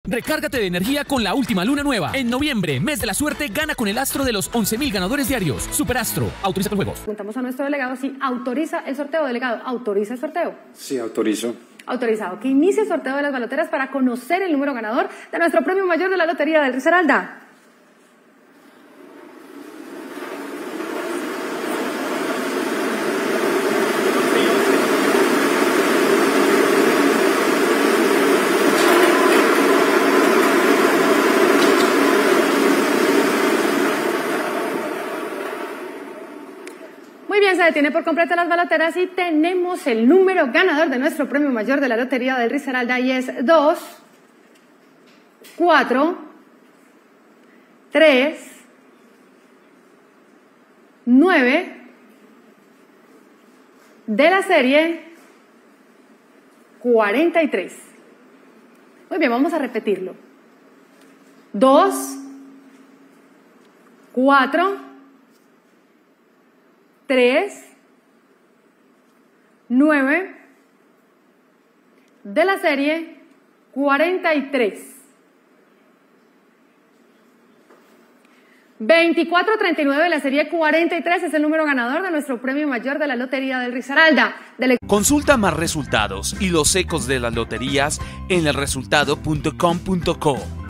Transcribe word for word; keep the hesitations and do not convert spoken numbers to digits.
Recárgate de energía con la última luna nueva. En noviembre, mes de la suerte, gana con el astro de los once mil ganadores diarios. Superastro, autoriza los juegos. Preguntamos a nuestro delegado si autoriza el sorteo. Delegado, ¿autoriza el sorteo? Sí, autorizo. Autorizado. Que inicie el sorteo de las baloteras para conocer el número ganador de nuestro premio mayor de la Lotería del Risaralda. Muy bien, se detiene por completo las baloteras y tenemos el número ganador de nuestro premio mayor de la Lotería del Risaralda y es dos, cuatro, tres, nueve de la serie cuarenta y tres. Muy bien, vamos a repetirlo. dos, cuatro, tres, nueve de la serie cuarenta y tres. veinticuatro treinta y nueve de la serie cuarenta y tres es el número ganador de nuestro premio mayor de la Lotería del Risaralda. Dele- Consulta más resultados y los ecos de las loterías en el resultado punto com punto co.